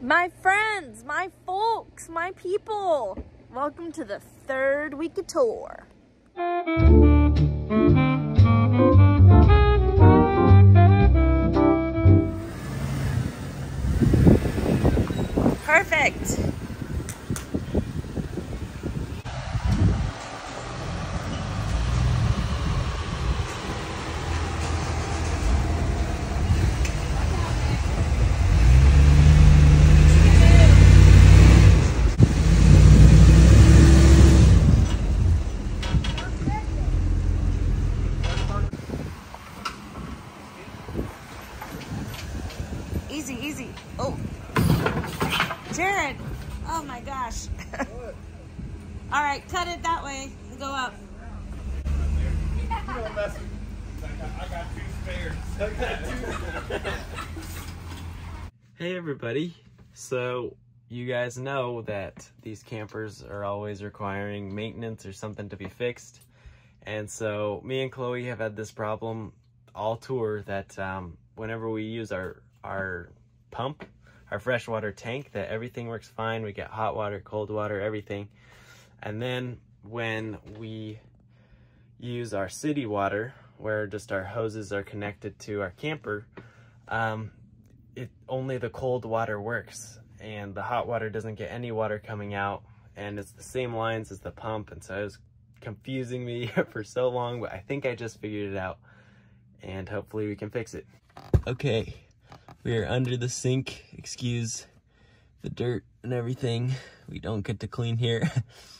My friends, my folks, my people, welcome to the third week of tour. Perfect. Easy, easy. Oh, Jared. Oh my gosh. All right, cut it that way. Go up. You don't mess with me. I got two spares. Hey everybody. So you guys know that these campers are always requiring maintenance or something to be fixed. And so me and Chloe have had this problem all tour that whenever we use our pump, our freshwater tank, that everything works fine. We get hot water, cold water, everything. And then when we use our city water, where just our hoses are connected to our camper, only the cold water works and the hot water doesn't get any water coming out, and it's the same lines as the pump. And so it was confusing me for so long, but I think I just figured it out and hopefully we can fix it. Okay, we are under the sink. Excuse the dirt and everything. We don't get to clean here.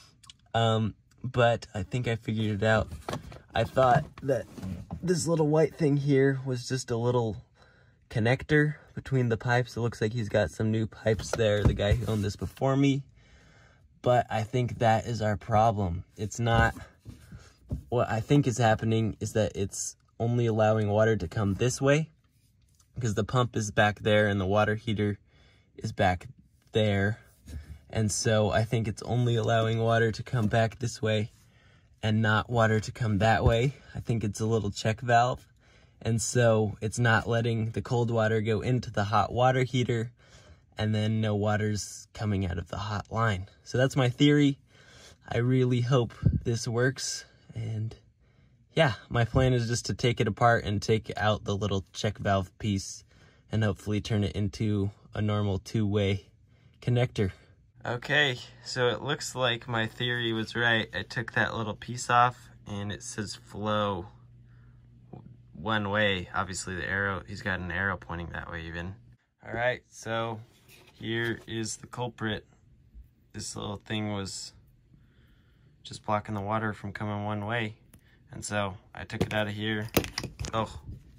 But I think I figured it out. I thought that this little white thing here was just a little connector between the pipes. It looks like he's got some new pipes there, the guy who owned this before me. But I think that is our problem. It's not. What I think is happening is that it's only allowing water to come this way, because the pump is back there and the water heater is back there. And so I think it's only allowing water to come back this way and not water to come that way. I think it's a little check valve. And so it's not letting the cold water go into the hot water heater, and then no water's coming out of the hot line. So that's my theory. I really hope this works. And yeah, my plan is just to take it apart and take out the little check valve piece and hopefully turn it into a normal two-way connector. Okay, so it looks like my theory was right. I took that little piece off and it says flow one way. Obviously the arrow, he's got an arrow pointing that way even. All right, so here is the culprit. This little thing was just blocking the water from coming one way. And so I took it out of here. Oh.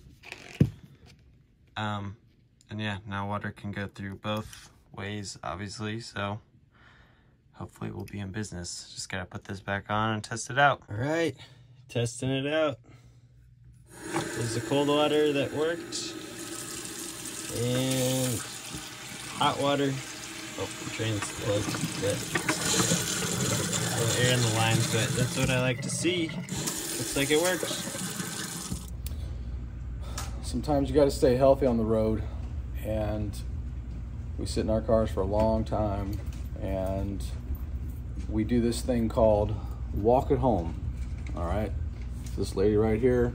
And yeah, now water can go through both ways, obviously, so hopefully we'll be in business. Just gotta put this back on and test it out. All right, testing it out. There's the cold water that worked, and hot water. Oh, the train's closed. Good. A little air in the lines, but that's what I like to see. Looks like it works. Sometimes you got to stay healthy on the road, and we sit in our cars for a long time, and we do this thing called walk at home. All right, this lady right here,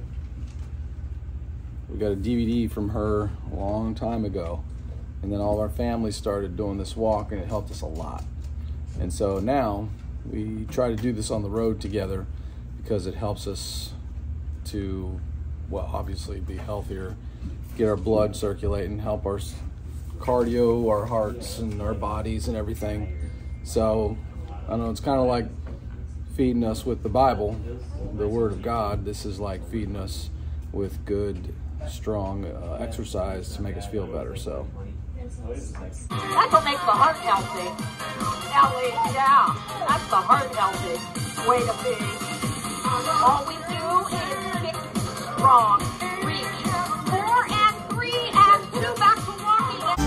we got a DVD from her a long time ago, and then all our family started doing this walk, and it helped us a lot. And so now we try to do this on the road together because it helps us to, well, obviously be healthier, get our blood circulating, help our cardio, our hearts and our bodies and everything. So I don't know, it's kind of like feeding us with the Bible, the Word of God. This is like feeding us with good, strong exercise to make us feel better. So that's what makes the heart healthy. Yeah, that's the heart healthy way to be. All we do is kick strong, reach 4 and 3 and 2 back to walking.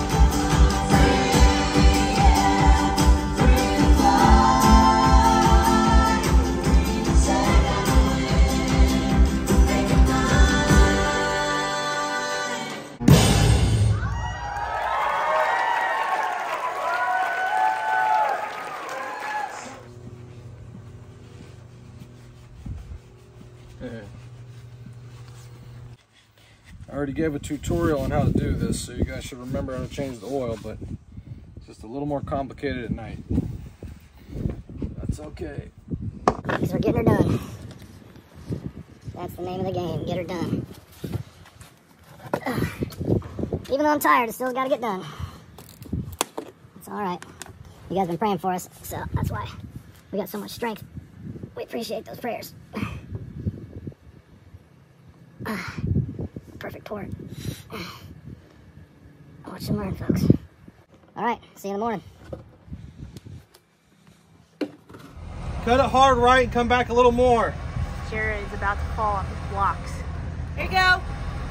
already gave a tutorial on how to do this, so you guys should remember how to change the oil, but it's just a little more complicated at night. That's okay. Because we're getting her done. That's the name of the game, get her done. Even though I'm tired, I still got to get done. It's all right. You guys have been praying for us, so that's why we got so much strength. We appreciate those prayers. Perfect pour. Watch and learn, folks. All right, see you in the morning. Cut it hard right and come back a little more. Jared is about to fall off the blocks. Here you go.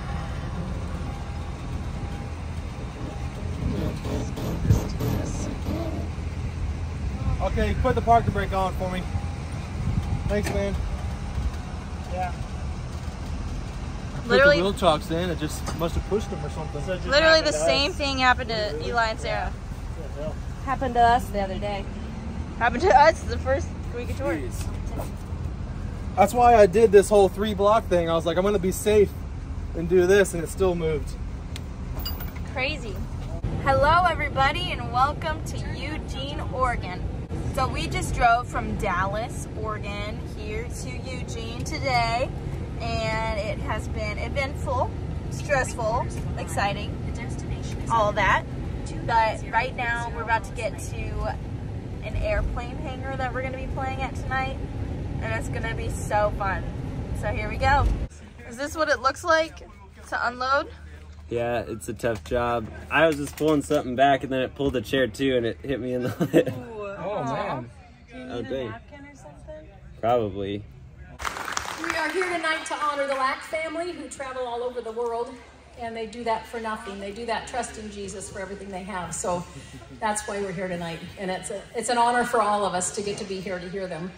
Okay, put the parking brake on for me. Thanks, man. Yeah. Literally, the wheel chocks in. It just must have pushed them or something. So literally the same thing happened to Eli and Sarah. Happened to us the other day. Happened to us the first week of tour. That's why I did this whole 3-block thing. I was like, I'm gonna be safe and do this, and it still moved. Crazy. Hello everybody and welcome to Eugene, Oregon. So we just drove from Dallas, Oregon here to Eugene today, and it has been eventful, stressful, exciting, all of that. But right now we're about to get to an airplane hangar that we're going to be playing at tonight, and it's going to be so fun. So here we go. Is this what it looks like to unload? Yeah, it's a tough job. I was just pulling something back and then it pulled the chair too and it hit me in the lip. Oh man. Do you need a napkin or something? Probably. We are here tonight to honor the Lack family who travel all over the world, and they do that for nothing. They do that trusting Jesus for everything they have. So that's why we're here tonight, and it's an honor for all of us to get to be here to hear them.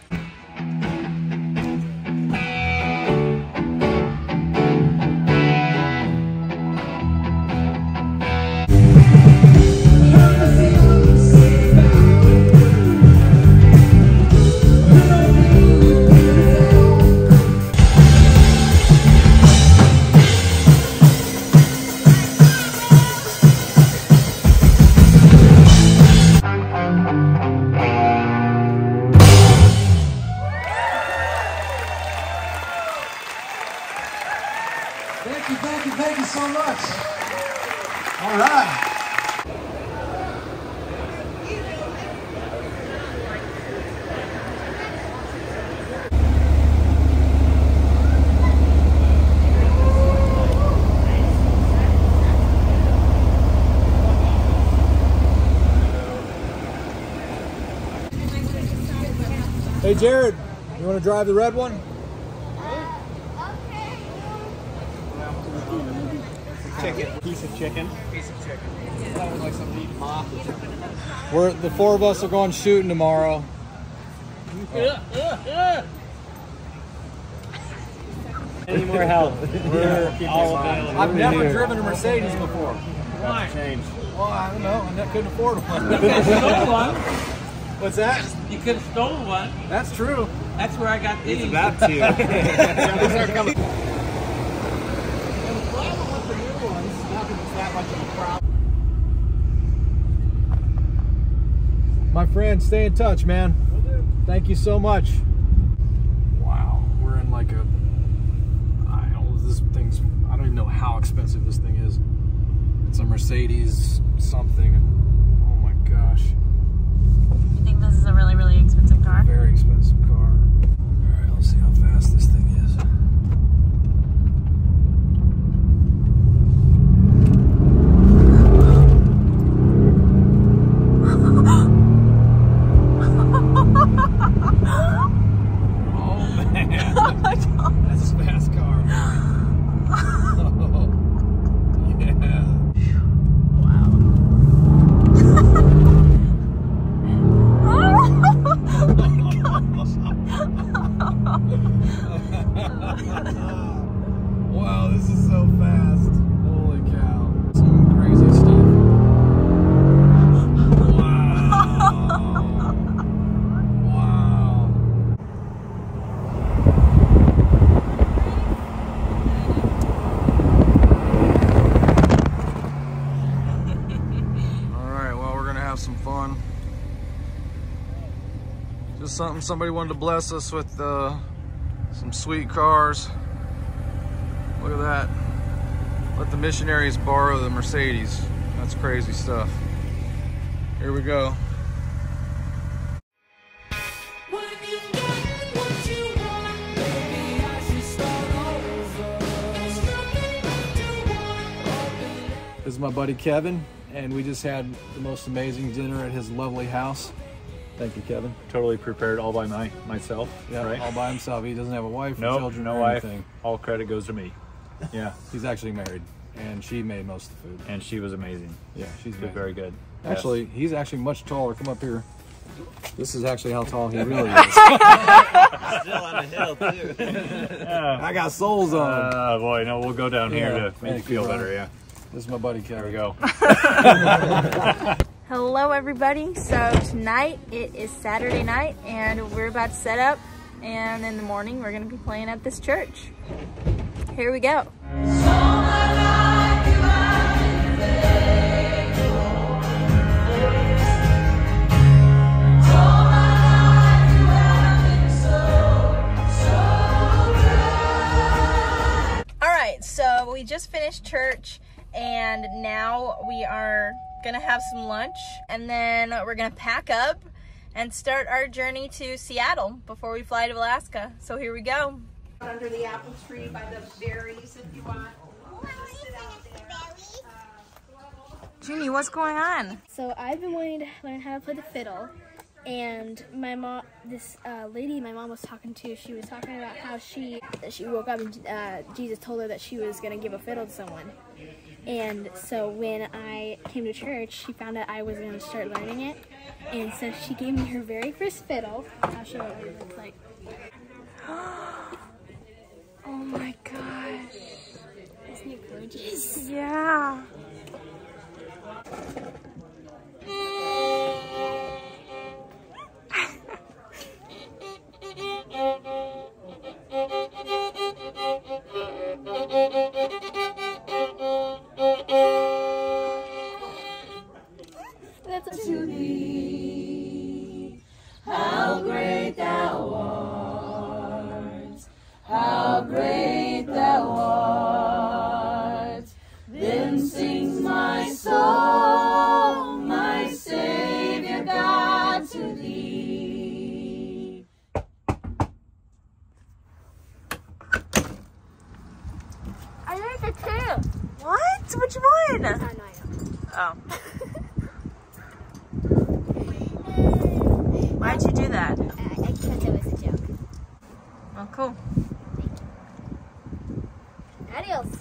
Thank you so much. All right. Hey, Jared, you want to drive the red one? Chicken. Piece of chicken. That was like some meat mock or something. The 4 of us are going shooting tomorrow. Any more help? We're all available. I've never driven a Mercedes before. Why? Change. Well, I don't know. I couldn't afford one. You could have stole one. What's that? You could have stolen one. That's true. That's where I got these. He's about to. These are coming. The problem with the new ones, not that it's that much of a problem. My friend, stay in touch, man. Thank you so much. Wow, we're in like a, I don't even know how expensive this thing is. It's a Mercedes something. Oh my gosh. You think this is a really, really expensive car? Very expensive car. All right, let's see how fast this thing is. That's a fast car. Oh, yeah. Wow. have some fun. Just something somebody wanted to bless us with some sweet cars. Look at that. Let the missionaries borrow the Mercedes. That's crazy stuff. Here we go. This is my buddy Kevin, and we just had the most amazing dinner at his lovely house. Thank you, Kevin. Totally prepared all by myself. Yeah, right? all by himself. He doesn't have a wife or No, children no or wife. anything. All credit goes to me. Yeah, He's actually married, and she made most of the food. and she was amazing. Yeah, she's Did amazing. very good. Actually, he's actually much taller. Come up here. This is actually how tall he really is. Still on a hill too. I got soles on. Boy, no, we'll go down here Yeah, to make you thank feel you, better. Ron. Yeah, This is my buddy Kevin. there we go. Hello everybody. So tonight it is Saturday night and we're about to set up, and in the morning we're going to be playing at this church. Here we go. Alright, so we just finished church and now we are gonna have some lunch, and then we're gonna pack up and start our journey to Seattle before we fly to Alaska. So here we go. Under the apple tree by the berries if you want. Just sit out there. Junie, what's going on? So I've been wanting to learn how to play the fiddle, and my mom, this lady my mom was talking to, she was talking about how she woke up and Jesus told her that she was going to give a fiddle to someone. And so when I came to church, she found out I was going to start learning it, and so she gave me her very first fiddle. I'll show you what it looks like. Oh my gosh. Isn't it gorgeous? Yeah. That's To thee, how great thou art, how great thou art. Then sings my soul, my Savior God, to thee. I like it too. What? Which one? I know. Oh. Why'd you do that? Because it was a joke. Oh, cool. Adios.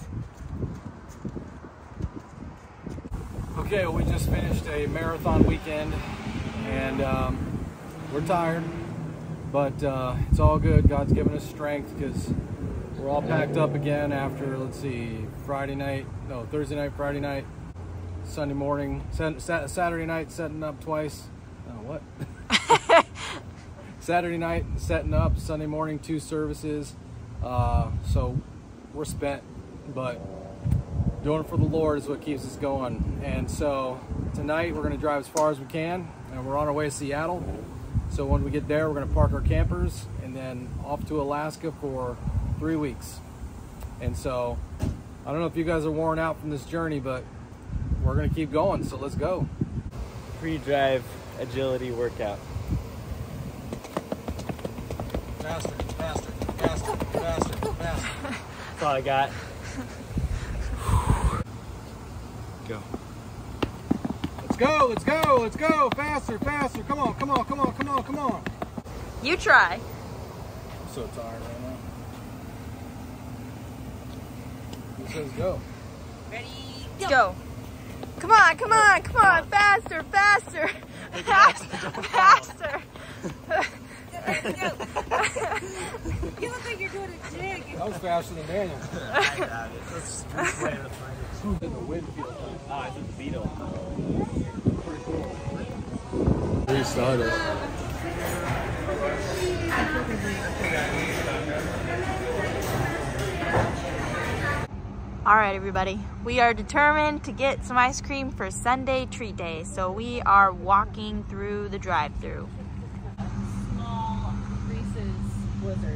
Okay, we just finished a marathon weekend, and we're tired, but it's all good. God's given us strength because we're all packed up again after, let's see, Thursday night, Friday night, Sunday morning, Saturday night, setting up twice. Oh, what? Saturday night, setting up, Sunday morning, 2 services. So we're spent, but doing it for the Lord is what keeps us going. And so tonight we're going to drive as far as we can, and we're on our way to Seattle. So when we get there, we're going to park our campers and then off to Alaska for 3 weeks. And so I don't know if you guys are worn out from this journey, but we're going to keep going. So let's go. Pre-drive agility workout. Faster, faster, faster, faster, faster. That's all I got. Go. Let's go, let's go, let's go. Faster, faster. Come on, come on, come on, come on, come on. You try. I'm so tired right now. Who says go? Go. Come on, come on, come on. Faster, faster. Faster, faster. You look like you're doing a jig. That was faster than Daniel. I got it. Let's play the Who's in the Winfield? I think the Beetle. Restart it. All right, everybody, we are determined to get some ice cream for Sunday treat day. So we are walking through the drive-thru. Small Reese's Blizzard.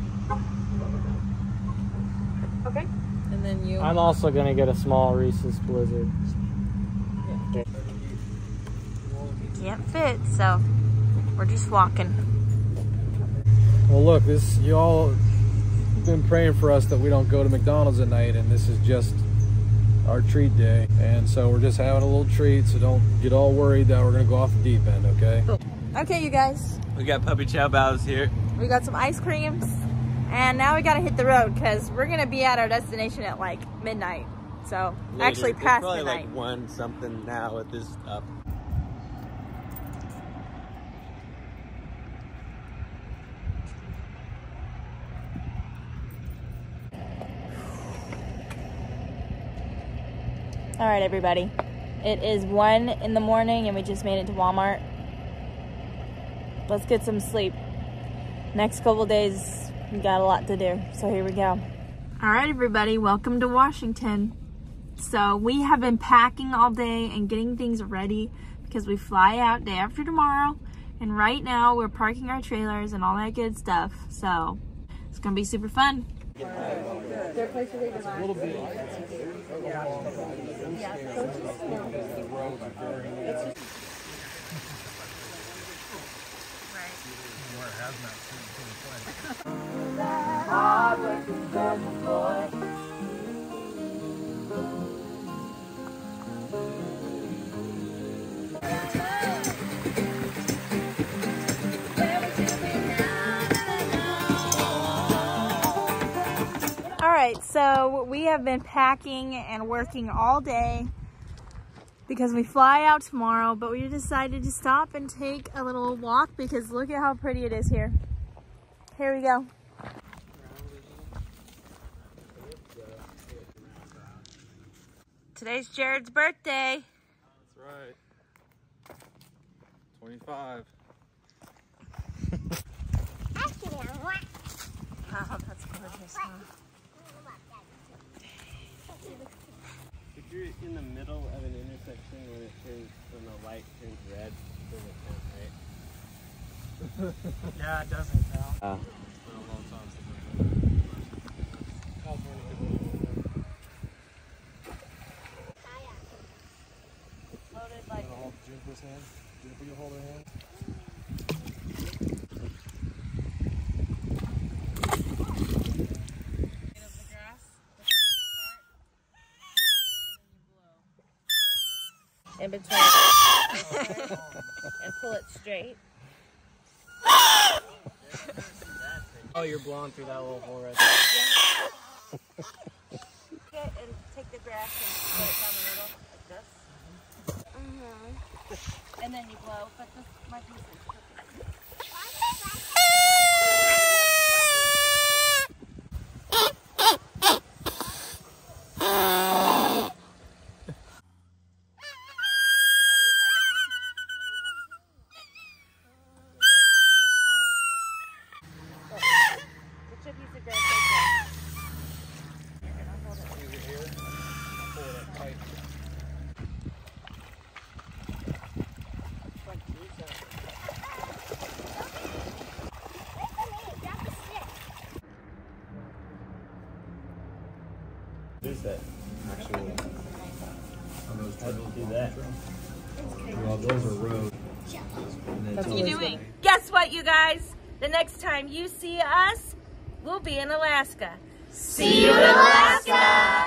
Okay. And then you. I'm also gonna get a small Reese's Blizzard. Can't fit, so we're just walking. Well, look, you all been praying for us that we don't go to McDonald's at night, and this is just our treat day. And so we're just having a little treat, so don't get all worried that we're gonna go off the deep end, okay? Okay, you guys. We got puppy chow bows here. We got some ice creams, and now we gotta hit the road because we're gonna be at our destination at like midnight. So Later. actually It's past probably midnight. like 1 something now with this stuff. All right, everybody. It is 1 in the morning and we just made it to Walmart. Let's get some sleep. Next couple days, we got a lot to do, so here we go. All right, everybody, welcome to Washington. So we have been packing all day and getting things ready because we fly out day after tomorrow. And right now we're parking our trailers and all that good stuff. So it's gonna be super fun. Alright, so we have been packing and working all day because we fly out tomorrow, but we decided to stop and take a little walk because look at how pretty it is here. Here we go. Today's Jared's birthday. That's right. 25. Wow, that's gorgeous, huh? If you're in the middle of an intersection when it turns, when the light turns red, it doesn't count, right? Yeah, it doesn't count. It's been a long time since I've Loaded like. Hold Juniper's hand. Juniper, you hold her hand. In between and pull it straight. Oh, you're blowing through that little hole right there. And take the grass and put it down the middle like this. And then you blow, but this my piece is What is that? Actually, on those How do you do that? well, those are road. What are you doing? Guess what, you guys? The next time you see us, we'll be in Alaska. See you in Alaska!